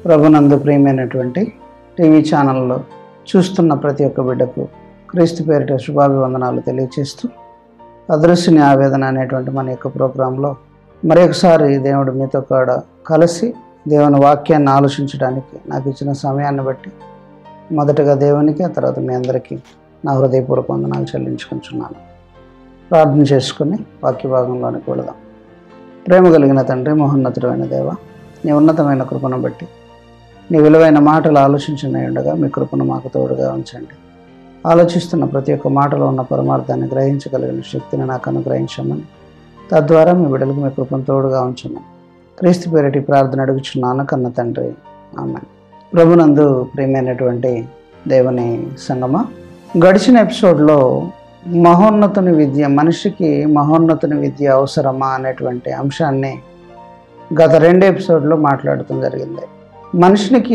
ప్రభునందు ప్రియమైనటువంటి టీవీ ఛానల్లో చూస్తున్న ప్రతి ఒక్క బిడ్డకు క్రీస్తు పేరిట శుభాభివందనాలు తెలియజేస్తూ అదృశ్యని ఆవేదన అనేటువంటి మన యొక్క ప్రోగ్రాంలో మరొకసారి దేవుడు మీతో కూడా కలిసి దేవుని వాక్యాన్ని ఆలోచించడానికి నాకు ఇచ్చిన సమయాన్ని బట్టి మొదటగా దేవునికి, ఆ తర్వాత మీ అందరికీ నా హృదయపూర్వక వందనాలు చెల్లించుకుంటున్నాను. ప్రార్థన చేసుకుని వాక్య భాగంలోనికి వెళదాం. ప్రేమ కలిగిన తండ్రి, మహోన్నతుడైన దేవ, నీ ఉన్నతమైన కృపను బట్టి నీ విలువైన మాటలు ఆలోచించిన ఉండగా మీ కృపను మాకు తోడుగా ఉంచండి. ఆలోచిస్తున్న ప్రతి ఒక్క మాటలో ఉన్న పరమార్థాన్ని గ్రహించగలిగిన శక్తిని నాకు అనుగ్రహించమని, తద్వారా మీ బిడ్డలకు మీ కృపను తోడుగా ఉంచమని క్రీస్తు పేరిటి ప్రార్థన అడుగుచున్నాను కన్న తండ్రి, ఆమేన్. ప్రభునందు ప్రియమైనటువంటి దేవుని సంగమా, గడిచిన ఎపిసోడ్లో మహోన్నతుని విద్య, మనిషికి మహోన్నతుని విద్య అవసరమా అనేటువంటి అంశాన్ని గత 2 ఎపిసోడ్లో మాట్లాడటం జరిగింది. మనిషికి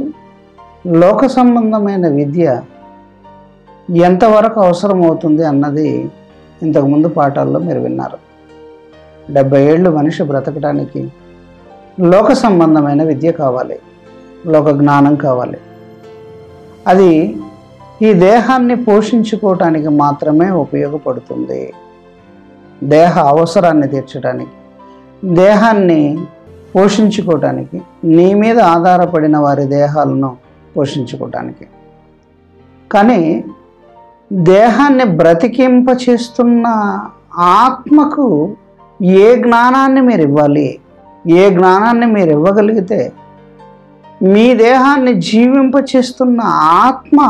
లోక సంబంధమైన విద్య ఎంతవరకు అవసరం అవుతుంది అన్నది ఇంతకుముందు పాఠాల్లో మీరు విన్నారు. 70 ఏళ్ళు మనిషి బ్రతకడానికి లోక సంబంధమైన విద్య కావాలి, లోక జ్ఞానం కావాలి. అది ఈ దేహాన్ని పోషించుకోవటానికి మాత్రమే ఉపయోగపడుతుంది. దేహ అవసరాన్ని తీర్చడానికి, దేహాన్ని పోషించుకోవటానికి, నీ మీద ఆధారపడిన వారి దేహాలను పోషించుకోవటానికి. కానీ దేహాన్ని బ్రతికింపచేస్తున్న ఆత్మకు ఏ జ్ఞానాన్ని మీరు ఇవ్వాలి, ఏ జ్ఞానాన్ని మీరు ఇవ్వగలిగితే మీ దేహాన్ని జీవింపచేస్తున్న ఆత్మ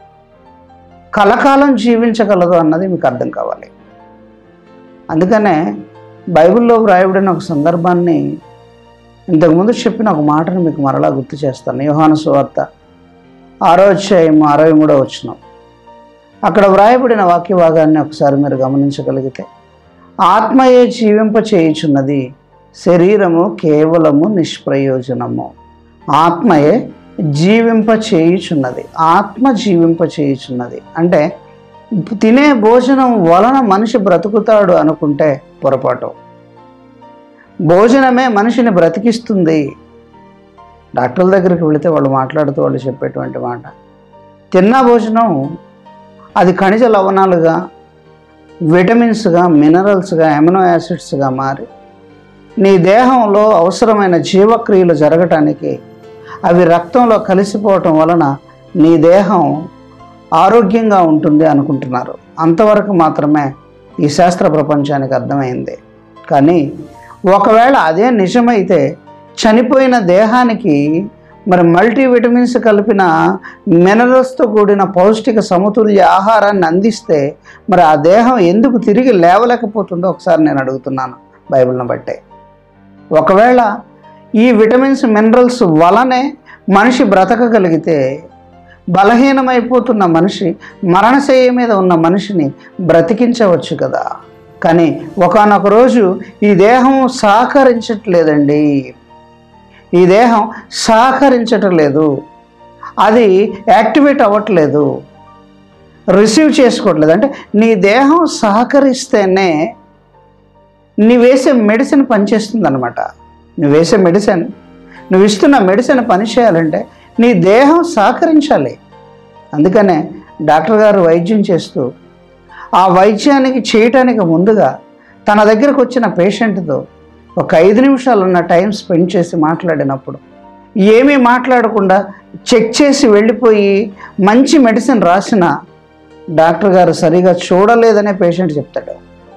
కలకాలం జీవించగలదు అన్నది మీకు అర్థం కావాలి. అందుకనే బైబిల్లో వ్రాయబడిన ఒక సందర్భాన్ని, ఇంతకుముందు చెప్పిన ఒక మాటను మీకు మరలా గుర్తు చేస్తాను. యోహాను సువార్త 6వ అధ్యాయం 63వ వచనం. అక్కడ వ్రాయబడిన వాక్య భాగాన్ని ఒకసారి మీరు గమనించగలిగితే, ఆత్మయే జీవింపచేయుచున్నది, శరీరము కేవలము నిష్ప్రయోజనము. ఆత్మయే జీవింపచేయుచున్నది, ఆత్మ జీవింపచేయుచున్నది అంటే తినే భోజనం వలన మనిషి బ్రతుకుతాడు అనుకుంటే పొరపాటు. భోజనమే మనిషిని బ్రతికిస్తుంది. డాక్టర్ల దగ్గరికి వెళితే వాళ్ళు మాట్లాడుతూ వాళ్ళు చెప్పేటువంటి మాట, తిన్న భోజనం అది ఖనిజ లవణాలుగా, విటమిన్స్గా, మినరల్స్గా, అమినో యాసిడ్స్గా మారి నీ దేహంలో అవసరమైన జీవక్రియలు జరగటానికి అవి రక్తంలో కలిసిపోవటం వలన నీ దేహం ఆరోగ్యంగా ఉంటుంది అనుకుంటున్నారు. అంతవరకు మాత్రమే ఈ శాస్త్ర ప్రపంచానికి అర్థమైంది. కానీ ఒకవేళ అదే నిజమైతే చనిపోయిన దేహానికి మరి మల్టీవిటమిన్స్ కలిపిన మినరల్స్తో కూడిన పౌష్టిక సమతుల్య ఆహారాన్ని అందిస్తే మరి ఆ దేహం ఎందుకు తిరిగి లేవలేకపోతుందో ఒకసారి నేను అడుగుతున్నాను బైబిల్ని బట్టే. ఒకవేళ ఈ విటమిన్స్, మినరల్స్ వలనే మనిషి బ్రతకగలిగితే బలహీనమైపోతున్న మనిషి, మరణశయ్య మీద ఉన్న మనిషిని బ్రతికించవచ్చు కదా. కానీ ఒకానొక రోజు ఈ దేహం సహకరించట్లేదండి, ఈ దేహం సహకరించట్లేదు, అది యాక్టివేట్ అవ్వట్లేదు, రిసీవ్ చేసుకోవట్లేదు. అంటే నీ దేహం సహకరిస్తేనే నీ వేసే మెడిసిన్ పనిచేస్తుంది అన్నమాట. నువ్వు వేసే మెడిసిన్, నువ్వు ఇస్తున్న మెడిసిన్ పనిచేయాలంటే నీ దేహం సహకరించాలి. అందుకనే డాక్టర్ గారు వైద్యం చేస్తూ ఆ వైద్యానికి చేయటానికి ముందుగా తన దగ్గరకు వచ్చిన పేషెంట్తో ఒక 5 నిమిషాలున్న టైం స్పెండ్ చేసి మాట్లాడినప్పుడు ఏమీ మాట్లాడకుండా చెక్ చేసి వెళ్ళిపోయి మంచి మెడిసిన్ రాసిన డాక్టర్ గారు సరిగా చూడలేదనే పేషెంట్ చెప్తాడు.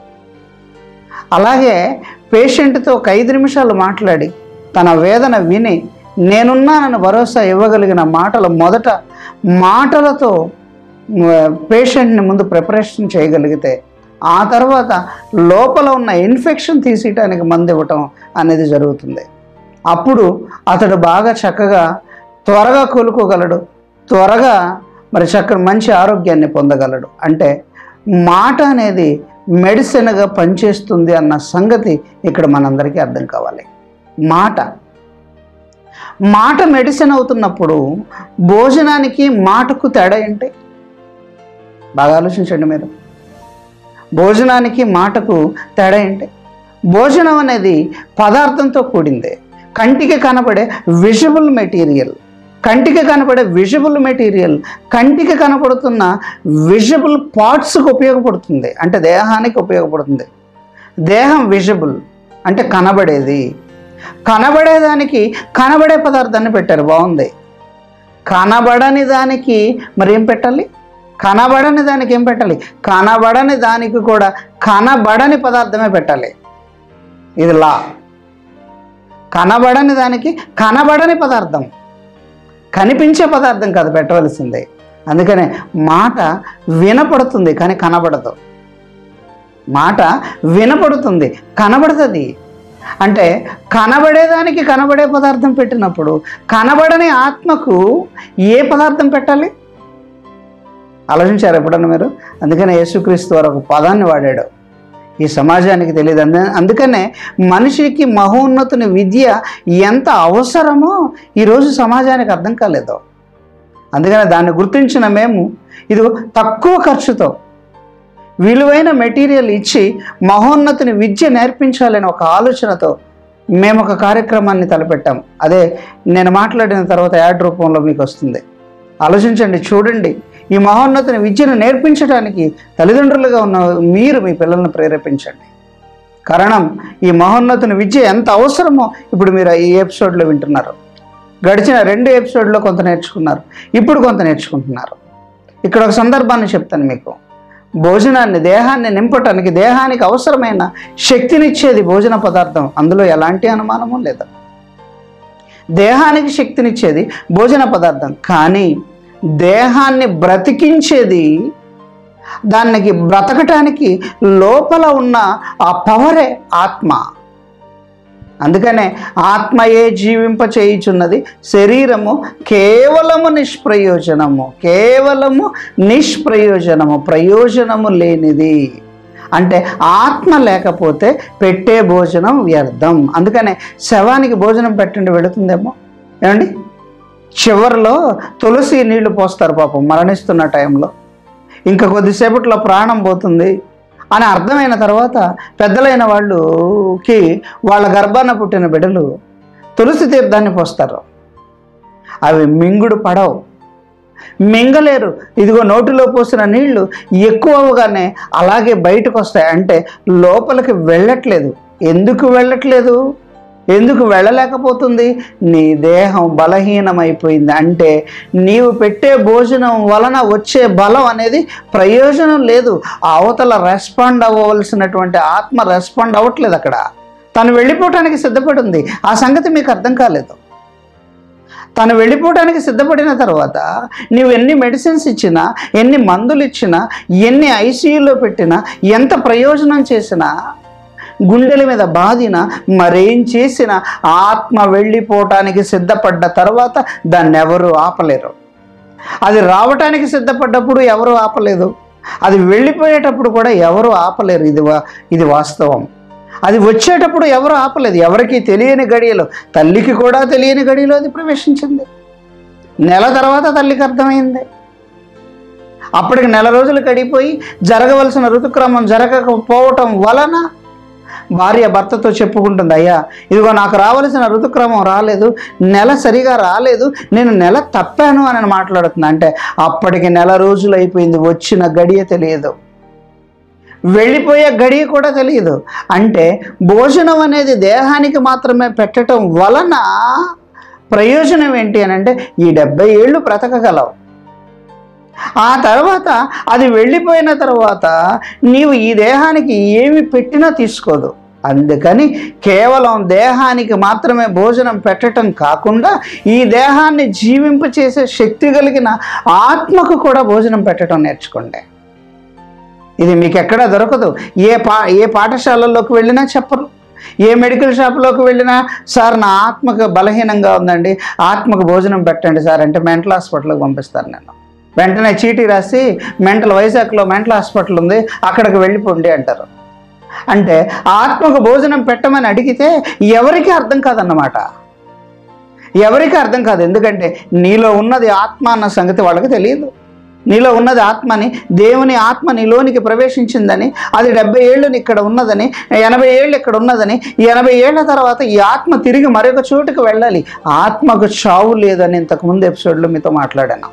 అలాగే పేషెంట్తో ఒక 5 నిమిషాలు మాట్లాడి తన వేదన విని నేనున్నానని భరోసా ఇవ్వగలిగిన మొదట మాటలతో పేషెంట్ని ముందు ప్రిపరేషన్ చేయగలిగితే ఆ తర్వాత లోపల ఉన్న ఇన్ఫెక్షన్ తీసేయటానికి మందు ఇవ్వటం అనేది జరుగుతుంది. అప్పుడు అతడు బాగా చక్కగా త్వరగా కోలుకోగలడు, త్వరగా మరి మంచి ఆరోగ్యాన్ని పొందగలడు. అంటే మాట అనేది మెడిసిన్గా పనిచేస్తుంది అన్న సంగతి ఇక్కడ మనందరికీ అర్థం కావాలి. మాట మెడిసిన్ అవుతున్నప్పుడు భోజనానికి మాటకు తేడా ఏంటి? బాగా ఆలోచించండి మీరు. భోజనానికి మాటకు తేడా ఏంటి? భోజనం అనేది పదార్థంతో కూడిందే, కంటికి కనబడే విజిబుల్ మెటీరియల్, కంటికి కనబడే విజిబుల్ మెటీరియల్ కంటికి కనపడుతున్న విజిబుల్ పార్ట్స్కి ఉపయోగపడుతుంది, అంటే దేహానికి ఉపయోగపడుతుంది. దేహం విజిబుల్ అంటే కనబడేది. కనబడేదానికి కనబడే పదార్థాన్ని పెట్టారు, బాగుంది. కనబడని దానికి మరి ఏం పెట్టాలి? కనబడని దానికి ఏం పెట్టాలి? కనబడని దానికి కూడా కనబడని పదార్థమే పెట్టాలి. ఇది లా. కనబడని దానికి కనబడని పదార్థం, కనిపించే పదార్థం కాదు పెట్టవలసిందే. అందుకనే మాట వినపడుతుంది కానీ కనబడదు. మాట వినపడుతుంది, కనబడుతుంది. అంటే కనబడేదానికి కనబడే పదార్థం పెట్టినప్పుడు కనబడని ఆత్మకు ఏ పదార్థం పెట్టాలి? ఆలోచించారు ఎప్పుడన్నా మీరు? అందుకనే యేసుక్రీస్తు వారు ఒక పదాన్ని వాడాడు, ఈ సమాజానికి తెలియదు. అందుకనే మనిషికి మహోన్నతుని విద్య ఎంత అవసరమో ఈరోజు సమాజానికి అర్థం కాలేదు. అందుకనే దాన్ని గుర్తించిన మేము ఇది తక్కువ ఖర్చుతో విలువైన మెటీరియల్ ఇచ్చి మహోన్నతుని విద్య నేర్పించాలని ఒక ఆలోచనతో మేము ఒక కార్యక్రమాన్ని తలపెట్టాం. అదే నేను మాట్లాడిన తర్వాత యాడ్ రూపంలో మీకు వస్తుంది. ఆలోచించండి, చూడండి. ఈ మహోన్నతుని విద్యను నేర్పించడానికి తల్లిదండ్రులుగా ఉన్న మీరు మీ పిల్లలను ప్రేరేపించండి. కారణం ఈ మహోన్నతుని విద్య ఎంత అవసరమో ఇప్పుడు మీరు ఈ ఎపిసోడ్లో వింటున్నారు. గడిచిన 2 ఎపిసోడ్లో కొంత నేర్చుకున్నారు, ఇప్పుడు కొంత నేర్చుకుంటున్నారు. ఇక్కడ ఒక సందర్భాన్ని చెప్తాను మీకు. భోజనాన్ని, దేహాన్ని నింపటానికి, దేహానికి అవసరమైన శక్తినిచ్చేది భోజన పదార్థం, అందులో ఎలాంటి అనుమానము లేదు. దేహానికి శక్తినిచ్చేది భోజన పదార్థం, కానీ దేహాన్ని బ్రతికించేది, దానికి బ్రతకటానికి లోపల ఉన్న ఆ పవరే ఆత్మ. అందుకనే ఆత్మయే జీవింప చేయుచున్నది, శరీరము కేవలము నిష్ప్రయోజనము, కేవలము నిష్ప్రయోజనము, ప్రయోజనము లేనిది. అంటే ఆత్మ లేకపోతే పెట్టే భోజనం వ్యర్థం. అందుకనే శవానికి భోజనం పెట్టండి, వెళుతుందేమో. ఏమండి, చివరిలో తులసి నీళ్లు పోస్తారు పాపం మరణిస్తున్న టైంలో, ఇంకా కొద్దిసేపట్లో ప్రాణం పోతుంది అని అర్థమైన తర్వాత పెద్దలైన వాళ్ళకి వాళ్ళ గర్భాన పుట్టిన బిడ్డలు తులసి తీర్థాన్ని పోస్తారు. అవి మింగుడు పడవు, మింగలేరు. ఇదిగో నోటిలో పోసిన నీళ్లు ఎక్కువగానే అలాగే బయటకు వస్తాయి. అంటే లోపలికి వెళ్ళట్లేదు. ఎందుకు వెళ్ళట్లేదు? ఎందుకు వెళ్ళలేకపోతుంది? నీ దేహం బలహీనమైపోయింది. అంటే నీవు పెట్టే భోజనం వలన వచ్చే బలం అనేది ప్రయోజనం లేదు. అవతల రెస్పాండ్ అవ్వవలసినటువంటి ఆత్మ రెస్పాండ్ అవ్వట్లేదు. అక్కడ తను వెళ్ళిపోవటానికి సిద్ధపడింది. ఆ సంగతి మీకు అర్థం కాలేదు. తను వెళ్ళిపోవటానికి సిద్ధపడిన తర్వాత నీవు ఎన్ని మెడిసిన్స్ ఇచ్చినా, ఎన్ని మందులు ఇచ్చినా, ఎన్ని ఐసీయూలో పెట్టినా, ఎంత ప్రయోజనం చేసినా, గుండెల మీద బాధిన, మరేం చేసినా ఆత్మ వెళ్ళిపోవటానికి సిద్ధపడ్డ తర్వాత దాన్ని ఎవరు ఆపలేరు. అది రావటానికి సిద్ధపడ్డప్పుడు ఎవరు ఆపలేదు, అది వెళ్ళిపోయేటప్పుడు కూడా ఎవరు ఆపలేరు. ఇది వాస్తవం. అది వచ్చేటప్పుడు ఎవరు ఆపలేదు. ఎవరికి తెలియని గడియలో, తల్లికి కూడా తెలియని గడియలో అది ప్రవేశించింది. నెల తర్వాత తల్లికి అర్థమైంది. అప్పటికి 1 రోజులు గడిపోయి జరగవలసిన ఋతుక్రమం జరగకపోవటం వలన భార్య భర్తతో చెప్పుకుంటుంది, అయ్యా ఇదిగో నాకు రావలసిన ఋతుక్రమం రాలేదు, నెల సరిగా రాలేదు, నేను నెల తప్పాను అని మాట్లాడుతుంది. అంటే అప్పటికి 1 రోజులు అయిపోయింది, వచ్చిన గడియ తెలియదు, వెళ్ళిపోయే గడియ కూడా తెలియదు. అంటే భోజనం అనేది దేహానికి మాత్రమే పెట్టడం వలన ప్రయోజనం ఏంటి అని అంటే ఈ 70 ఏళ్ళు బ్రతకగలవు. ఆ తర్వాత అది వెళ్ళిపోయిన తర్వాత నీవు ఈ దేహానికి ఏమి పెట్టినా తీసుకోదు. అందుకని కేవలం దేహానికి మాత్రమే భోజనం పెట్టడం కాకుండా ఈ దేహాన్ని జీవింపచేసే శక్తి కలిగిన ఆత్మకు కూడా భోజనం పెట్టడం నేర్చుకోండి. ఇది మీకు ఎక్కడా దొరకదు. ఏ పాఠశాలల్లోకి వెళ్ళినా చెప్పరు, ఏ మెడికల్ షాప్లోకి వెళ్ళినా సార్ నా ఆత్మకు బలహీనంగా ఉందండి, ఆత్మకు భోజనం పెట్టండి సార్ అంటే మెంటల్ హాస్పిటల్కి పంపిస్తారు. నేను వెంటనే చీటీ రాసి వైజాగ్లో మెంటల్ హాస్పిటల్ ఉంది అక్కడికి వెళ్ళిపోండి అంటారు. అంటే ఆత్మకు భోజనం పెట్టమని అడిగితే ఎవరికి అర్థం కాదన్నమాట, ఎవరికి అర్థం కాదు. ఎందుకంటే నీలో ఉన్నది ఆత్మ అన్న సంగతి వాళ్ళకి తెలియదు. నీలో ఉన్నది ఆత్మని, దేవుని ఆత్మ నీలోనికి ప్రవేశించిందని, అది 70 ఏళ్ళు ఇక్కడ ఉన్నదని, 80 ఏళ్ళు ఇక్కడ ఉన్నదని, ఈ 80 ఏళ్ల తర్వాత ఈ ఆత్మ తిరిగి మరొక చోటుకు వెళ్ళాలి. ఆత్మకు చావు లేదని ఇంతకుముందు ఎపిసోడ్లో మీతో మాట్లాడాను.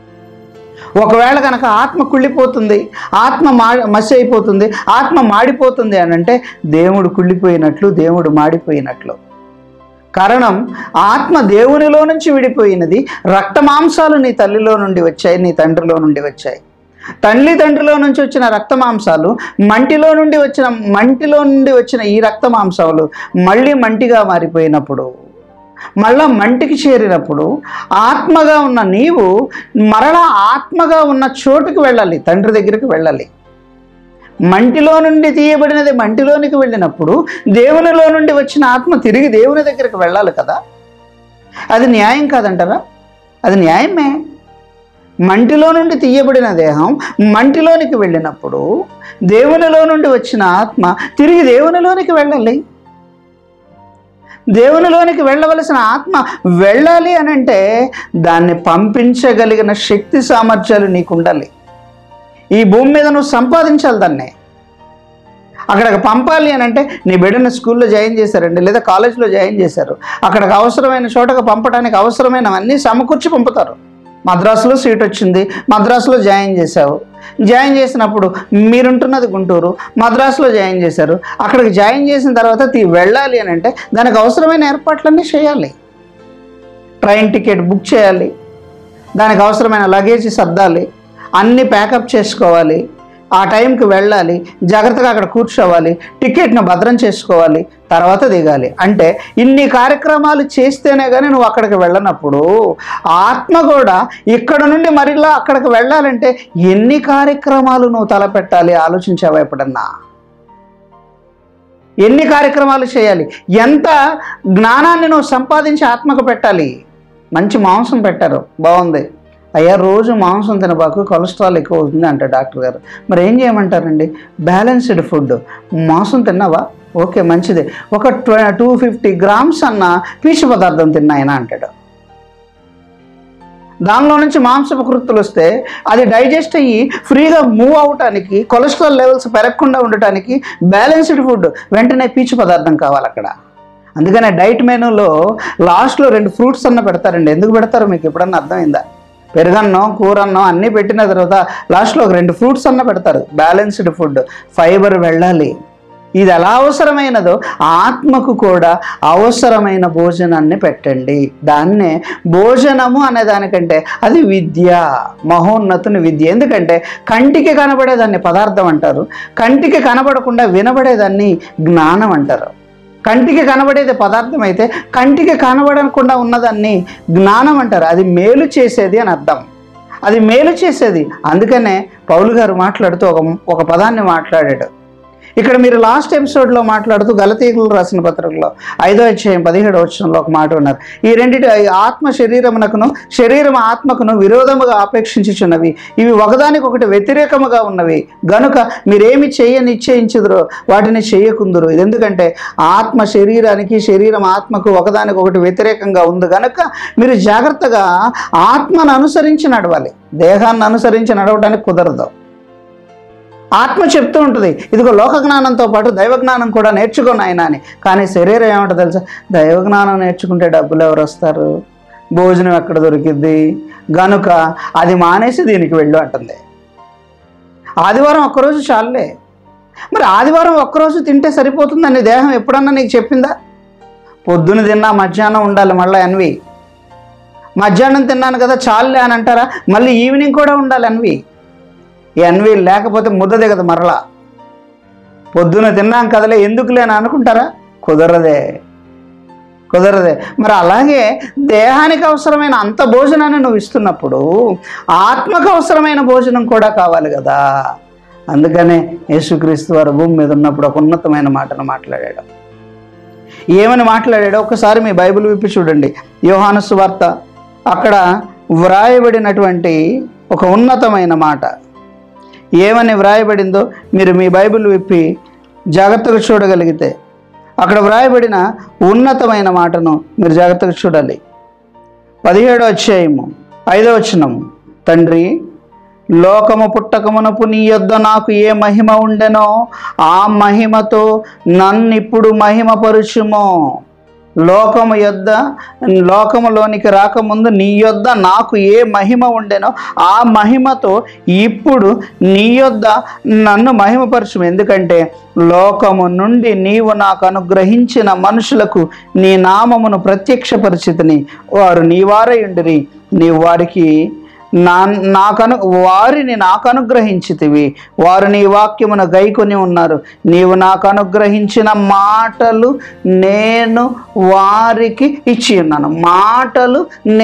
ఒకవేళ కనుక ఆత్మ కుళ్ళిపోతుంది, ఆత్మ మసి అయిపోతుంది, ఆత్మ మాడిపోతుంది అని అంటే దేవుడు కుళ్ళిపోయినట్లు, దేవుడు మాడిపోయినట్లు. కారణం, ఆత్మ దేవునిలో నుంచి విడిపోయినది. రక్త మాంసాలు నీ తల్లిలో నుండి వచ్చాయి, నీ తండ్రిలో నుండి వచ్చాయి. తండ్రిలో నుంచి వచ్చిన రక్త మాంసాలు మంటిలో నుండి వచ్చిన ఈ రక్త మాంసాలు మళ్ళీ మంటిగా మారిపోయినప్పుడు, మళ్ళా మంటికి చేరినప్పుడు ఆత్మగా ఉన్న నీవు మరలా ఆత్మగా ఉన్న చోటుకి వెళ్ళాలి, తండ్రి దగ్గరికి వెళ్ళాలి. మంటిలో నుండి తీయబడినది మంటిలోనికి వెళ్ళినప్పుడు దేవునిలో నుండి వచ్చిన ఆత్మ తిరిగి దేవుని దగ్గరికి వెళ్ళాలి కదా. అది న్యాయం కాదంటారా? అది న్యాయమే. మంటిలో నుండి తీయబడిన దేహం మంటిలోనికి వెళ్ళినప్పుడు దేవునిలో నుండి వచ్చిన ఆత్మ తిరిగి దేవునిలోనికి వెళ్ళాలి. దేవునిలోనికి వెళ్ళవలసిన ఆత్మ వెళ్ళాలి అని అంటే దాన్ని పంపించగలిగిన శక్తి సామర్థ్యాలు నీకు ఉండాలి. ఈ భూమి మీద నువ్వు సంపాదించాలి దాన్ని. అక్కడికి పంపాలి అని అంటే నీ బిడ్డను స్కూల్లో జాయిన్ చేశారండి, లేదా కాలేజీలో జాయిన్ చేశారు, అక్కడికి అవసరమైన చోటకు పంపడానికి అవసరమైనవన్నీ సమకూర్చి పంపుతారు. మద్రాసులో సీట్ వచ్చింది, మద్రాసులో జాయిన్ చేశావు. జాయిన్ చేసినప్పుడు మీరుంటున్నది గుంటూరు, మద్రాసులో జాయిన్ చేశారు. అక్కడికి జాయిన్ చేసిన తర్వాత వెళ్ళాలి అని అంటే దానికి అవసరమైన ఏర్పాట్లన్నీ చేయాలి. ట్రైన్ టికెట్ బుక్ చేయాలి, దానికి అవసరమైన లగేజ్ సర్దాలి, అన్నీ ప్యాకప్ చేసుకోవాలి, ఆ టైంకి వెళ్ళాలి, జాగ్రత్తగా అక్కడ కూర్చోవాలి, టికెట్ను భద్రం చేసుకోవాలి, తర్వాత దిగాలి. అంటే ఇన్ని కార్యక్రమాలు చేస్తేనే కానీ నువ్వు అక్కడికి వెళ్ళనప్పుడు ఆత్మ కూడా ఇక్కడ నుండి మరిలా అక్కడికి వెళ్ళాలంటే ఎన్ని కార్యక్రమాలు నువ్వు తలపెట్టాలి? ఆలోచించావా ఎప్పుడన్నా? ఎన్ని కార్యక్రమాలు చేయాలి? ఎంత జ్ఞానాన్ని నువ్వు సంపాదించి ఆత్మకు పెట్టాలి? మంచి మాంసం పెట్టారు, బాగుంది అయ్యా, రోజు మాంసం తినబాకు, కొలెస్ట్రాల్ ఎక్కువ అవుతుంది అంటే డాక్టర్ గారు. మరి ఏం చేయమంటారండి? Balanced food. మాంసం తిన్నావా? ఓకే, మంచిదే. ఒక 250 గ్రామ్స్ అన్న పీచు పదార్థం తిన్నాయన అంటాడు. దానిలో నుంచి మాంసపు కృత్తులు వస్తే అది డైజెస్ట్ అయ్యి ఫ్రీగా మూవ్ అవటానికి, కొలెస్ట్రాల్ లెవెల్స్ పెరగకుండా ఉండటానికి బ్యాలెన్స్డ్ ఫుడ్, వెంటనే పీచు పదార్థం కావాలి అక్కడ. అందుకనే డైట్ మెనూలో లాస్ట్లో 2 ఫ్రూట్స్ అన్న పెడతారండి. ఎందుకు పెడతారో మీకు ఎప్పుడన్నా అర్థమైందా? పెరుగన్నం, కూరన్నం అన్నీ పెట్టిన తర్వాత లాస్ట్లో 2 ఫ్రూట్స్ అన్న పెడతారు. బ్యాలెన్స్డ్ ఫుడ్, ఫైబర్ వెళ్ళాలి. ఇది ఎలా అవసరమైనదో ఆత్మకు కూడా అవసరమైన భోజనాన్ని పెట్టండి. దాన్నే భోజనము అనే దానికంటే అది విద్య, మహోన్నతుని విద్య. ఎందుకంటే కంటికి కనబడేదాన్ని పదార్థం అంటారు, కంటికి కనబడకుండా వినబడేదాన్ని జ్ఞానం అంటారు. కంటికి కనబడేది పదార్థం అయితే కంటికి కనబడకుండా ఉన్నదాన్ని జ్ఞానం అంటారు. అది మేలు చేసేది అని అర్థం, అది మేలు చేసేది. అందుకనే పౌలు గారు మాట్లాడుతూ ఒక పదాన్ని మాట్లాడాడు. ఇక్కడ మీరు లాస్ట్ ఎపిసోడ్లో మాట్లాడుతూ గలతీయులకు రాసిన పత్రికలో 5వ అధ్యాయం 17వ వచనంలో ఒక మాట ఉన్నారు. ఈ రెండిటి ఆత్మ శరీరమునకును, శరీరం ఆత్మకును విరోధముగా ఆపేక్షించుచున్నవి, ఇవి ఒకదానికొకటి వ్యతిరేకముగా ఉన్నవి, గనుక మీరేమి నిశ్చయించుదురో వాటిని చేయకుందురు. ఇది ఎందుకంటే ఆత్మ శరీరానికి, శరీరం ఆత్మకు ఒకదానికొకటి వ్యతిరేకంగా ఉంది కనుక మీరు జాగ్రత్తగా ఆత్మను అనుసరించి నడవాలి. దేహాన్ని అనుసరించి నడవడానికి కుదరదు. ఆత్మ చెప్తూ ఉంటుంది, ఇదిగో లోక జ్ఞానంతో పాటు దైవజ్ఞానం కూడా నేర్చుకుని ఆయన అని. కానీ శరీరం ఏమంటో తెలుసా? దైవజ్ఞానం నేర్చుకుంటే డబ్బులు ఎవరు వస్తారు, భోజనం ఎక్కడ దొరికిద్ది, గనుక అది మానేసి దీనికి వెళ్ళు అంటుంది. ఆదివారం ఒక్కరోజు చాలులే. మరి ఆదివారం ఒక్కరోజు తింటే సరిపోతుందని దేహం ఎప్పుడన్నా నీకు చెప్పిందా? పొద్దున తిన్నా మధ్యాహ్నం ఉండాలి, మళ్ళీ అన్వి. మధ్యాహ్నం తిన్నాను కదా చాలులే అని అంటారా? మళ్ళీ ఈవినింగ్ కూడా ఉండాలి అన్వి. ఈ అన్వి లేకపోతే ముద్ద దిగదు మరలా. పొద్దున తిన్నాం కదలే ఎందుకులే అని అనుకుంటారా? కుదరదే. మరి అలాగే దేహానికి అవసరమైన అంత భోజనాన్ని నువ్వు ఇస్తున్నప్పుడు ఆత్మకు అవసరమైన భోజనం కూడా కావాలి కదా. అందుకనే యేసుక్రీస్తు వారు భూమి మీద ఉన్నప్పుడు ఒక ఉన్నతమైన మాటను మాట్లాడాడు. ఏమని మాట్లాడాడో ఒకసారి మీ బైబిల్ విప్పి చూడండి. యోహాను సువార్త, అక్కడ వ్రాయబడినటువంటి ఒక ఉన్నతమైన మాట ఏమని వ్రాయబడిందో మీరు మీ బైబిల్ విప్పి జాగ్రత్తగా చూడగలిగితే అక్కడ వ్రాయబడిన ఉన్నతమైన మాటను మీరు జాగ్రత్తగా చూడాలి. 17వ అధ్యాయము 5వ వచనం, తండ్రి లోకము పుట్టకమునపు నీ యొద్ద నాకు ఏ మహిమ ఉండెనో ఆ మహిమతో నన్నిప్పుడు మహిమపరుచుము. లోకములోనికి రాకముందు నీ యొద్ద నాకు ఏ మహిమ ఉండెనో ఆ మహిమతో ఇప్పుడు నీ యొద్ద నన్ను మహిమపరచుము. ఎందుకంటే లోకము నుండి నీవు నాకు అనుగ్రహించిన మనుషులకు నీ నామమును ప్రత్యక్షపరిచితిని. వారు నీ వారై ఉండిరి. నీవు వారిని నాకు అనుగ్రహించితివి. వారు నీ వాక్యమును గైకొని ఉన్నారు. నీవు నాకు అనుగ్రహించిన మాటలు నేను వారికి ఇచ్చి ఉన్నాను. మాటలు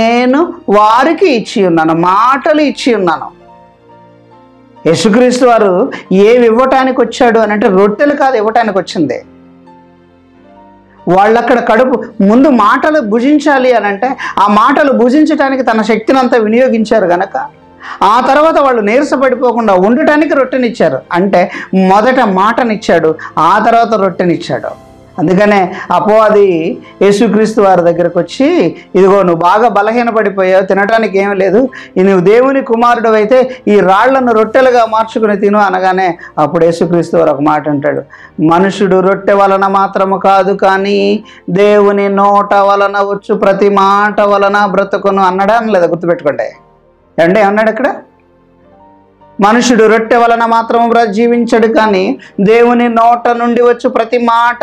ఇచ్చి ఉన్నాను. యేసుక్రీస్తు వారు ఏవి ఇవ్వటానికి వచ్చాడు అని అంటే రొట్టెలు కాదు ఇవ్వటానికి వచ్చింది. వాళ్ళక్కడ కడుపు ముందు మాటలు భుజించాలి అని అంటే ఆ మాటలు భుజించడానికి తన శక్తిని అంతా వినియోగించారు గనక ఆ తర్వాత వాళ్ళు నీరసపడిపోకుండా ఉండటానికి రొట్టెనిచ్చారు. అంటే మొదట మాటనిచ్చాడు, ఆ తర్వాత రొట్టెనిచ్చాడు. అందుకనే అపవాది యేసుక్రీస్తు వారి దగ్గరకు వచ్చి, ఇదిగో నువ్వు బాగా బలహీనపడిపోయావు, తినడానికి ఏమీ లేదు, నువ్వు దేవుని కుమారుడు అయితే ఈ రాళ్లను రొట్టెలుగా మార్చుకుని తిను అనగానే అప్పుడు యేసుక్రీస్తు వారు ఒక మాట అంటాడు, మనుషుడు రొట్టె వలన మాత్రము కాదు కానీ దేవుని నోట వలన వచ్చు ప్రతి మాట వలన బ్రతుకును అన్నాడా అనలేదా? గుర్తుపెట్టుకోండి. అంటే ఏమన్నాడు అక్కడ? మనుషుడు రొట్టె వలన మాత్రము జీవించడు కానీ దేవుని నోట నుండి వచ్చు ప్రతి మాట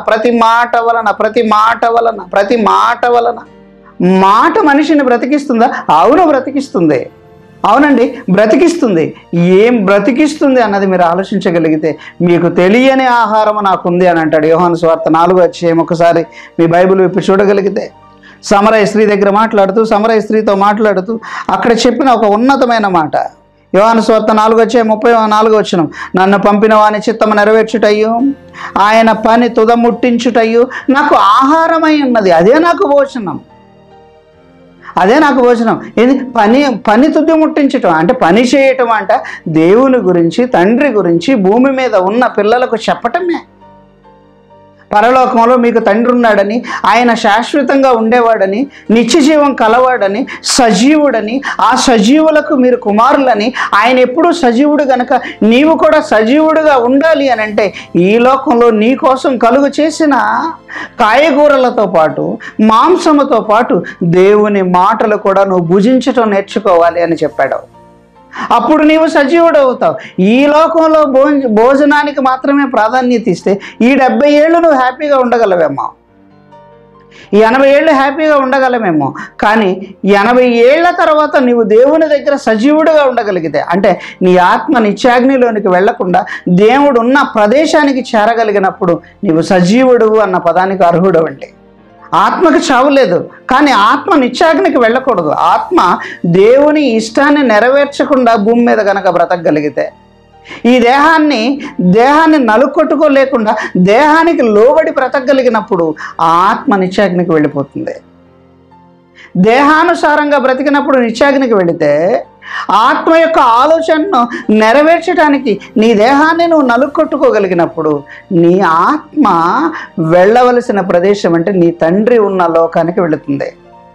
వలన. మాట మనిషిని బ్రతికిస్తుందా? అవును, బ్రతికిస్తుంది. అవునండి, బ్రతికిస్తుంది. ఏం బ్రతికిస్తుంది అన్నది మీరు ఆలోచించగలిగితే మీకు తెలియని ఆహారం నాకుంది అని అంటాడు యోహాను సువార్త 4వ అధ్యాయం. ఒకసారి మీ బైబిల్ విప్పి చూడగలిగితే సమరయ స్త్రీ దగ్గర సమరయ స్త్రీతో మాట్లాడుతూ అక్కడ చెప్పిన ఒక ఉన్నతమైన మాట. యోహాను సువార్త 4వ అధ్యాయం 34వ వచనం, నన్ను పంపిన వాని చిత్తము నెరవేర్చుటయు ఆయన పని తుదముట్టించుటయు నాకు ఆహారమై ఉన్నది. అదే నాకు భోజనం. ఏది? పని తుది ముట్టించటం అంటే పని చేయటం అంట దేవుని గురించి, తండ్రి గురించి భూమి మీద ఉన్న పిల్లలకు చెప్పటమే. పరలోకంలో మీకు తండ్రి ఉన్నాడని, ఆయన శాశ్వతంగా ఉండేవాడని, నిత్యజీవం కలవాడని, సజీవుడని, ఆ సజీవులకు మీరు కుమారులని, ఆయన ఎప్పుడూ సజీవుడు గనక నీవు కూడా సజీవుడుగా ఉండాలి అని అంటే ఈ లోకంలో నీ కోసం కలుగు చేసిన కాయగూరలతో పాటు మాంసముతో పాటు దేవుని మాటలు కూడా నువ్వు భుజించటం నేర్చుకోవాలి అని చెప్పాడు. అప్పుడు నీవు సజీవుడు అవుతావు. ఈ లోకంలో భోజనానికి మాత్రమే ప్రాధాన్యత ఇస్తే ఈ 70 ఏళ్ళు నువ్వు హ్యాపీగా ఉండగలవేమో, ఈ 80 ఏళ్ళు హ్యాపీగా ఉండగలమేమో. కానీ 80 ఏళ్ల తర్వాత నీవు దేవుని దగ్గర సజీవుడిగా ఉండగలిగితే, అంటే నీ ఆత్మ నిత్యాగ్నిలోనికి వెళ్లకుండా దేవుడు ఉన్న ప్రదేశానికి చేరగలిగినప్పుడు నీవు సజీవుడు అన్న పదానికి అర్హుడు. అంటే ఆత్మకు చావు లేదు, కానీ ఆత్మ నిత్యాగ్నికి వెళ్ళకూడదు. ఆత్మ దేవుని ఇష్టాన్ని నెరవేర్చకుండా భూమి మీద కనుక బ్రతకగలిగితే, ఈ దేహాన్ని నలుకొట్టుకోలేకుండా దేహానికి లోబడి బ్రతకగలిగినప్పుడు ఆ ఆత్మ నిత్యాగ్నికి వెళ్ళిపోతుంది. దేహానుసారంగా బ్రతికినప్పుడు నిత్యాగ్నికి వెళితే ఆత్మ యొక్క ఆలోచనను నెరవేర్చడానికి నీ దేహాన్ని నువ్వు నలుకొట్టుకోగలిగినప్పుడు నీ ఆత్మ వెళ్ళవలసిన ప్రదేశం అంటే నీ తండ్రి ఉన్న లోకానికి వెళుతుంది.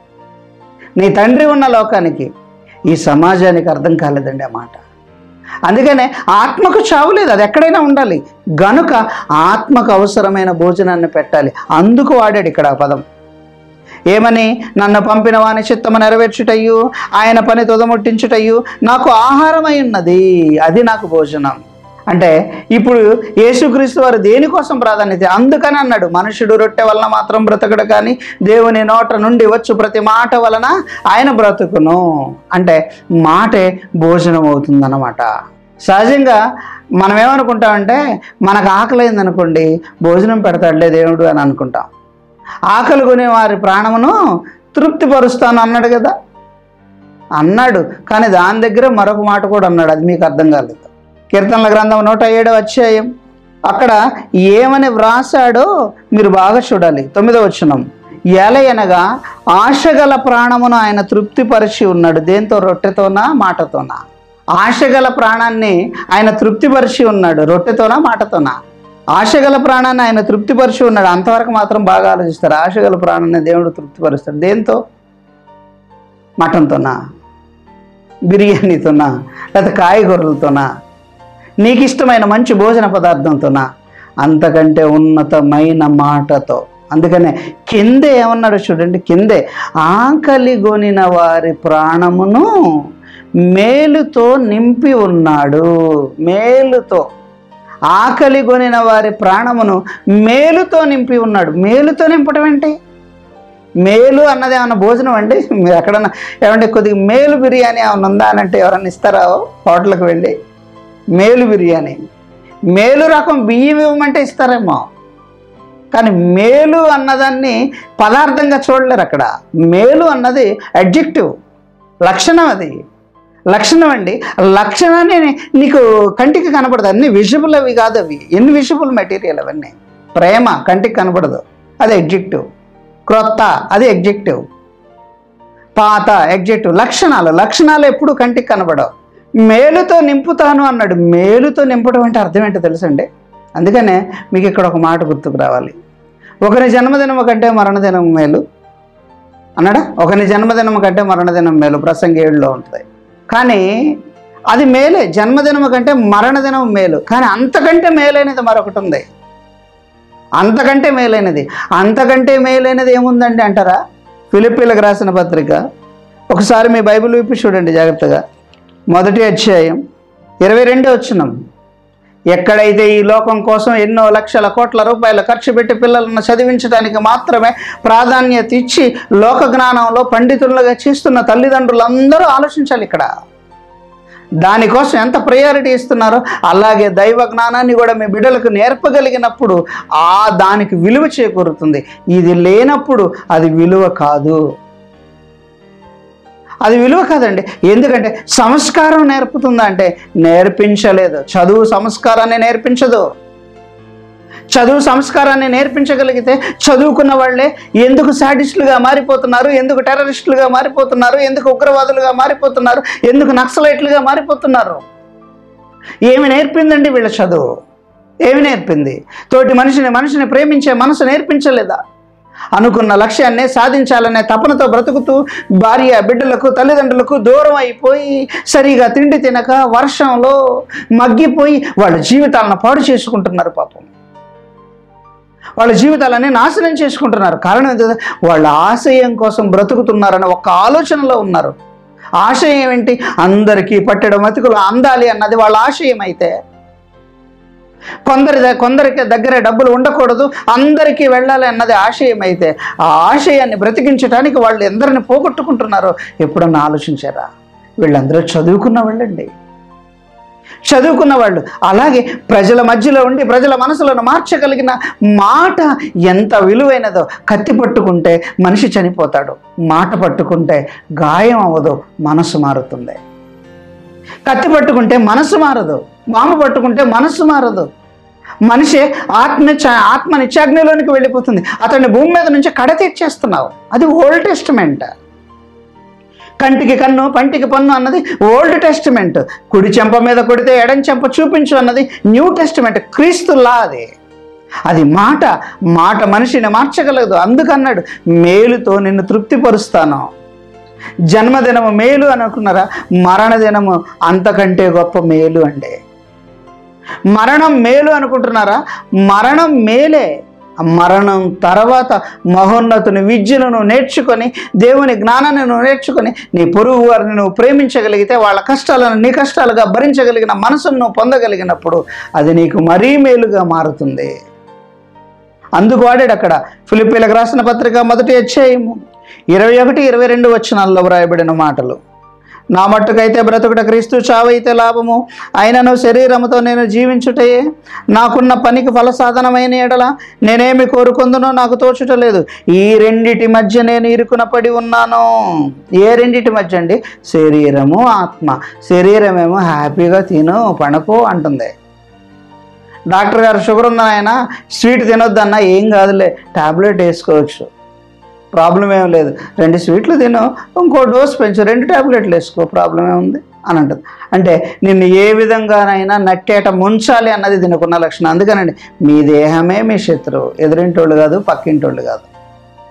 నీ తండ్రి ఉన్న లోకానికి. ఈ సమాజానికి అర్థం కాలేదండి ఆ మాట. అందుకనే ఆత్మకు చావు లేదు, అది ఎక్కడైనా ఉండాలి. గనుక ఆత్మకు అవసరమైన భోజనాన్ని పెట్టాలి. అందుకు వాడాడు ఇక్కడ ఆ పదం. ఏమని? నన్ను పంపిన వాని చిత్తము నెరవేర్చుటయు ఆయన పని తుదముట్టించుటయు నాకు ఆహారమై ఉన్నది, అది నాకు భోజనం. అంటే ఇప్పుడు యేసుక్రీస్తు వారు దేనికోసం ప్రాధాన్యత? అందుకని అన్నాడు, మనుషుడు రొట్టె వలన మాత్రం బ్రతకడు కానీ దేవుని నోట నుండి వచ్చు ప్రతి మాట వలన ఆయన బ్రతుకును. అంటే మాటే భోజనం అవుతుందన్నమాట. సహజంగా మనం ఏమనుకుంటామంటే, మనకు ఆకలైందనుకోండి, భోజనం పెడతాడులే దేవుడు అని అనుకుంటాం. ఆకలి కొనే వారి ప్రాణమును తృప్తిపరుస్తాను అన్నాడు కదా, అన్నాడు. కానీ దాని దగ్గర మరొక మాట కూడా అన్నాడు, అది మీకు అర్థం కాలేదు. కీర్తనల గ్రంథం 107వ అధ్యాయం అక్కడ ఏమని వ్రాసాడో మీరు బాగా చూడాలి. 9వ వచనం, ఎలయనగా ఆశగల ప్రాణమును ఆయన తృప్తిపరిచి ఉన్నాడు. దేంతో? రొట్టెతోనా మాటతోనా? ఆశగల ప్రాణాన్ని ఆయన తృప్తిపరిచి ఉన్నాడు. రొట్టెతోనా మాటతోనా? ఆశగల ప్రాణాన్ని ఆయన తృప్తిపరిచి ఉన్నాడు. అంతవరకు మాత్రం బాగా ఆలోచిస్తారు. ఆశగల ప్రాణాన్ని దేవుడు తృప్తిపరుస్తాడు దేంతో? మటన్తోనా? బిర్యానీతోనా, లేకపోతే కాయగూరలతోనా, నీకు ఇష్టమైన మంచి భోజన పదార్థంతోనా? అంతకంటే ఉన్నతమైన మాటతో. అందుకనే కిందే ఏమన్నాడు చూడండి, కిందే ఆకలి గొనిన వారి ప్రాణమును మేలుతో నింపి ఉన్నాడు. మేలుతో, ఆకలి గొనిన వారి ప్రాణమును మేలుతో నింపి ఉన్నాడు. మేలుతో నింపటం ఏంటి? మేలు అన్నది ఏమన్నా భోజనం అండి? మీరు ఎక్కడన్నా ఏమంటే కొద్దిగా మేలు బిర్యానీ ఏమన్నా ఉందా అని అంటే ఎవరన్నా ఇస్తారా హోటల్కి వెళ్ళి? మేలు బిర్యానీ, మేలు రకం బియ్యం ఇవ్వమంటే ఇస్తారేమో, కానీ మేలు అన్నదాన్ని పదార్థంగా చూడలేరు అక్కడ. మేలు అన్నది అడ్జెక్టివ్, లక్షణం. అది లక్షణం అండి. లక్షణాన్ని నీకు కంటికి కనపడదు, అన్ని విజిబుల్ అవి కాదు, అవి ఇన్విజిబుల్ మెటీరియల్. అవన్నీ ప్రేమ కంటికి కనపడదు, అది అడ్జెక్టివ్. క్రొత్త, అది ఎగ్జెక్టివ్. పాత, ఎగ్జెక్టివ్. లక్షణాలు ఎప్పుడు కంటికి కనపడవు. మేలుతో నింపుతాను అన్నాడు. మేలుతో నింపడం అంటే అర్థం ఏంటో తెలుసండి? అందుకనే మీకు ఇక్కడ ఒక మాట గుర్తుకు రావాలి. ఒకరి జన్మదినం కంటే మరణదినం మేలు అన్నాడా? ఒకరి జన్మదినం కంటే మరణదినం మేలు, ప్రసంగి 7లో ఉంటుంది. కానీ అది మేలే, జన్మదినం కంటే మరణదినం మేలు. కానీ అంతకంటే మేలైనది మరొకటి ఉంది. అంతకంటే మేలైనది ఏముందండి అంటారా? ఫిలిప్పీలకు రాసిన పత్రిక ఒకసారి మీ బైబిల్ విప్పి చూడండి జాగ్రత్తగా. 1వ అధ్యాయం 22వ వచనం. ఎక్కడైతే ఈ లోకం కోసం ఎన్నో లక్షల కోట్ల రూపాయలు ఖర్చు పెట్టి పిల్లలను చదివించడానికి మాత్రమే ప్రాధాన్యత ఇచ్చి లోక జ్ఞానంలో పండితులుగా చేస్తున్న తల్లిదండ్రులందరూ ఆలోచించాలి ఇక్కడ. దానికోసం ఎంత ప్రయారిటీ ఇస్తున్నారో అలాగే దైవ జ్ఞానాన్ని కూడా మీ బిడ్డలకు నేర్పగలిగినప్పుడు దానికి విలువ చేకూరుతుంది. ఇది లేనప్పుడు అది విలువ కాదు. అది విలువ కాదండి. ఎందుకంటే సంస్కారం నేర్పుతుందా అంటే నేర్పించలేదు. చదువు సంస్కారాన్ని నేర్పించదు. చదువు సంస్కారాన్ని నేర్పించగలిగితే చదువుకున్న వాళ్ళే ఎందుకు శాడిస్టులుగా మారిపోతున్నారు, ఎందుకు టెర్రరిస్టులుగా మారిపోతున్నారు, ఎందుకు ఉగ్రవాదులుగా మారిపోతున్నారు, ఎందుకు నక్సలైట్లుగా మారిపోతున్నారు? ఏమి నేర్పిందండి వీళ్ళ చదువు? ఏమి నేర్పింది? తోటి మనిషిని ప్రేమించే మనసు నేర్పించలేదా? అనుకున్న లక్ష్యాన్ని సాధించాలనే తపనతో బ్రతుకుతూ భార్య బిడ్డలకు తల్లిదండ్రులకు దూరం అయిపోయి సరిగా తిండి తినక వర్షంలో మగ్గిపోయి వాళ్ళ జీవితాలను పాడు చేసుకుంటున్నారు. పాపం వాళ్ళ జీవితాలన్నీ నాశనం చేసుకుంటున్నారు. కారణం ఏంటంటే వాళ్ళ ఆశయం కోసం బ్రతుకుతున్నారని ఒక ఆలోచనలో ఉన్నారు. ఆశయం ఏంటి? అందరికీ పట్టడం అతికులు అందాలి అన్నది వాళ్ళ ఆశయం. అయితే కొందరికి దగ్గర డబ్బులు ఉండకూడదు, అందరికీ వెళ్ళాలి అన్నది ఆశయం. అయితే ఆ ఆశయాన్ని బ్రతికించడానికి వాళ్ళు ఎందరిని పోగొట్టుకుంటున్నారో ఎప్పుడన్నా ఆలోచించారా? వీళ్ళందరూ చదువుకున్న వాళ్ళండి, చదువుకున్న వాళ్ళు. అలాగే ప్రజల మధ్యలో ఉండి ప్రజల మనసులను మార్చగలిగిన మాట ఎంత విలువైనదో. కత్తి పట్టుకుంటే మనిషి చనిపోతాడు, మాట పట్టుకుంటే గాయం అవ్వదు, మనసు మారుతుంది. కత్తి పట్టుకుంటే మనసు మారదు, బాంబు పట్టుకుంటే మనసు మారదు. మనిషి ఆత్మ నిత్యాగ్నిలోనికి వెళ్ళిపోతుంది. అతన్ని భూమి మీద నుంచి కడతీర్చేస్తున్నావు. అది ఓల్డ్ టెస్టిమెంట్. కంటికి కన్ను పంటికి పన్ను అన్నది ఓల్డ్ టెస్టిమెంట్. కుడి చెంప మీద కొడితే ఎడం చెంప చూపించు అన్నది న్యూ టెస్టిమెంట్, క్రీస్తులా. అది మాట మనిషిని మార్చగలదు. అందుకన్నాడు మేలుతో నిన్ను తృప్తిపరుస్తాను. జన్మదినము మేలు అనుకున్నారా? మరణదినము అంతకంటే గొప్ప మేలు అండి. మరణం మేలు అనుకుంటున్నారా? మరణం మేలే. మరణం తర్వాత మహోన్నతుని విద్యను నేర్చుకొని దేవుని జ్ఞానాన్ని నేర్చుకొని నీ పొరుగు వారిని నువ్వు ప్రేమించగలిగితే వాళ్ళ కష్టాలను నీ కష్టాలుగా భరించగలిగిన మనసును నువ్వు పొందగలిగినప్పుడు అది నీకు మరీ మేలుగా మారుతుంది. అందుకు వాడాడు అక్కడ ఫిలిప్పీలకు రాసిన పత్రిక 1వ అధ్యాయము 21-22 వచనాల్లో వ్రాయబడిన మాటలు. నా మట్టుకైతే బ్రతుకుట క్రీస్తు, చావైతే లాభము. అయినను శరీరముతో నేను జీవించుటయే నాకున్న పనికి ఫలసాధనమైన ఎడల నేనేమి కోరుకుందునో నాకు తోచుటలేదు. ఈ రెండిటి మధ్య నేను ఇరుకున పడి ఉన్నాను. ఏ రెండిటి మధ్య అండి? శరీరము, ఆత్మ. శరీరమేమో హ్యాపీగా తిను పణకు అంటుంది. డాక్టర్ గారు షుగర్ ఉందని స్వీట్ తినొద్దన్నా ఏం కాదులే, ట్యాబ్లెట్ వేసుకోవచ్చు, ప్రాబ్లం ఏం లేదు. 2 స్వీట్లు తిను, ఇంకో డోస్ పెంచు, 2 ట్యాబ్లెట్లు వేసుకో, ప్రాబ్లం ఏముంది అని అంటుంది. అంటే నిన్ను ఏ విధంగానైనా నట్టేట ముంచాలి అన్నది దీనికున్న లక్షణం. అందుకనండి మీ దేహమే మీ శత్రువు, ఎదురింటోళ్ళు కాదు, పక్కింటోళ్ళు కాదు.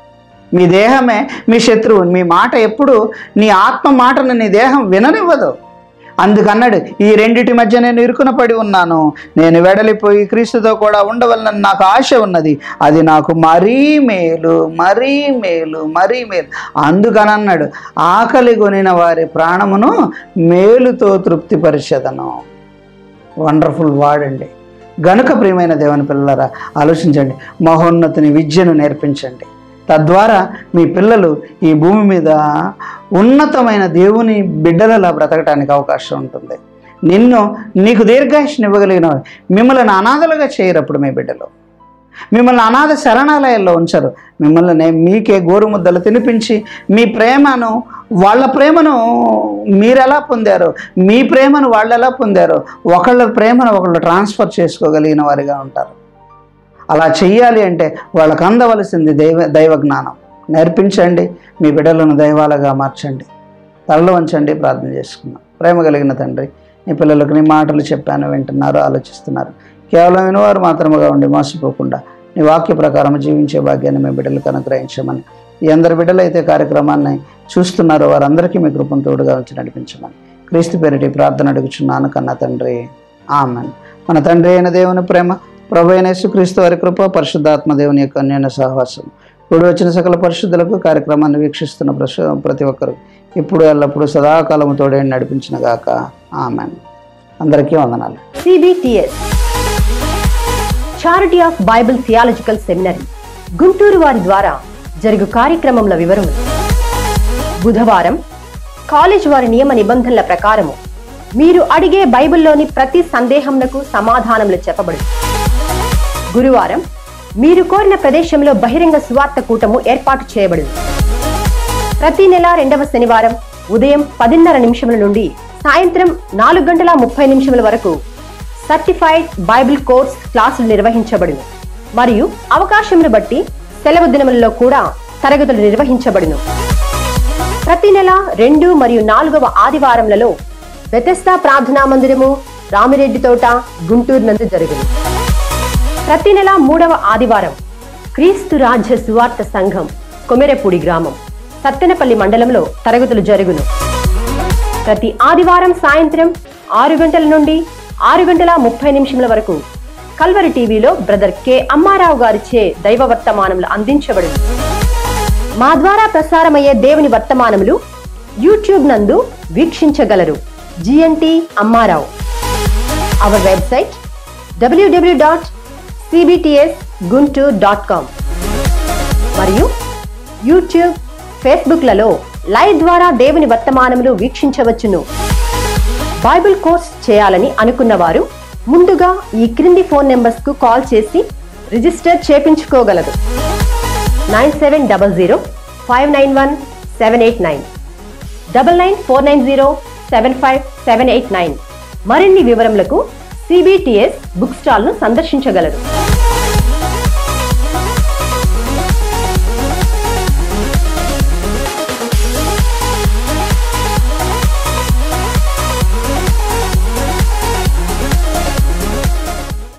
మీ దేహమే మీ శత్రువు. మీ మాట ఎప్పుడు నీ ఆత్మ మాటను నీ దేహం విననివ్వదు. అందుకన్నాడు, ఈ రెండిటి మధ్య నేను ఇరుకున పడి ఉన్నాను, నేను వెడలిపోయి క్రీస్తుతో కూడా ఉండవలనని నాకు ఆశ ఉన్నది, అది నాకు మరీ మేలు, మరీ మేలు, మరీ మేలు. అందుకని అన్నాడు, ఆకలి కొనిన వారి ప్రాణమును మేలుతో తృప్తిపరిచెదను. వండర్ఫుల్ వాడండి. గనుక ప్రియమైన దేవుని పిల్లలారా, ఆలోచించండి, మహోన్నతుని విద్యను నేర్పించండి. తద్వారా మీ పిల్లలు ఈ భూమి మీద ఉన్నతమైన దేవుని బిడ్డలలా బ్రతకడానికి అవకాశం ఉంటుంది. నీకు దీర్ఘాయుష్ని ఇవ్వగలిగిన మిమ్మల్ని అనాథలుగా చేయరప్పుడు మీ బిడ్డలు. మిమ్మల్ని అనాథ శరణాలయాల్లో ఉంచరు. మిమ్మల్ని మీకే గోరుముద్దలు తినిపించి మీ ప్రేమను, వాళ్ళ ప్రేమను మీరు ఎలా పొందారో, మీ ప్రేమను వాళ్ళు ఎలా పొందారో, ఒకళ్ళ ప్రేమను ఒకళ్ళు ట్రాన్స్ఫర్ చేసుకోగలిగిన వారిగా ఉంటారు. అలా చెయ్యాలి అంటే వాళ్ళకు అందవలసింది దైవ జ్ఞానం. నేర్పించండి, మీ బిడ్డలను దైవాలుగా మార్చండి. తలలో వంచండి, ప్రార్థన చేసుకున్నాం. ప్రేమ కలిగిన తండ్రి, నీ పిల్లలకు నీ మాటలు చెప్పాను, వింటున్నారు, ఆలోచిస్తున్నారు. కేవలం వినువారు మాత్రముగా ఉండి మోసపోకుండా నీ వాక్య ప్రకారం జీవించే భాగ్యాన్ని మీ బిడ్డలకు అనుగ్రహించమని, ఈ అందరి బిడ్డలు అయితే కార్యక్రమాన్ని చూస్తున్నారో వారందరికీ మీ కృపను తోడుగా ఉంచి నడిపించమని క్రీస్తు పేరిటి ప్రార్థన అడుగుచున్నాను కన్నా తండ్రి, ఆమెన్. మన తండ్రి అయిన దేవుని ప్రేమ, ప్రభు అయిన యేసుక్రీస్తు వారి కృప, పరిశుద్ధాత్మ దేవుని యొక్క అన్యోన్య సహవాసం ఇప్పుడు వచ్చిన సకల పరిశుద్ధులకు, కార్యక్రమాన్ని వీక్షిస్తున్న ప్రతి ఒక్కరు ఇప్పుడు ఎల్లప్పుడూ సదాకాలము తోడే నడిపించిన గాక, ఆమెన్. అందరికీ వందనాలు. CBTS charity of Bible theological seminary Guntur వారి ద్వారా జరుగు కార్యక్రమంలో వివరములు. బుధవారం కాలేజ్ వారి నియమ నిబంధనల ప్రకారము మీరు అడిగే బైబిల్లోని ప్రతి సందేహమునకు సమాధానములు చెప్పబడు. గురువారం మీరు కోరిన ప్రదేశంలో బహిరంగ సువార్త కూటము ఏర్పాటు చేయబడింది. ప్రతి నెల 2వ శనివారం ఉదయం 10:30 నుండి సాయంత్రం 4:30 వరకు సర్టిఫైడ్ బైబిల్ కోర్స్ క్లాసులు నిర్వహించబడును. మరియు అవకాశమును బట్టి సెలవు దినములలో కూడా తరగతులు నిర్వహించబడును. ప్రతి నెల 2 మరియు 4వ ఆదివారములలో బెతెస్దా ప్రార్థనా మందిరము, రామిరెడ్డి తోట, గుంటూరు నందు జరుగును. ప్రతి నెల 3వ ఆదివారం క్రీస్తు రాజ్య సువార్త సంఘం, కొమెరపూడి గ్రామం, సత్తెనపల్లి మండలంలో తరగతులు జరుగును. ప్రతి ఆదివారం సాయంత్రం 6 గంటల నుండి 6:30 వరకు కల్వరి టీవీలో బ్రదర్ కె అమ్మారావు గారిచే దైవ వర్తమానములు అందించబడును. మా ద్వారా ప్రసారమయ్యే దేవుని వర్తమానములు యూట్యూబ్ నందు వీక్షించగలరు. GNT అమ్మారావు. అవర్ వెబ్సైట్ www.cbtsguntur.com మరియు యూట్యూబ్, ఫేస్బుక్లలో లైవ్ ద్వారా దేవుని వర్తమానములు వీక్షించవచ్చును. బైబిల్ కోర్స్ చేయాలని అనుకున్నవారు ముందుగా ఈ క్రింది ఫోన్ నెంబర్స్ కు కాల్ చేసి రిజిస్టర్ చేపించుకోగలరు. 9700591789, 9949075789. మరిన్ని వివరములకు CBTS బుక్ స్టాల్ ను సందర్శించగలరు.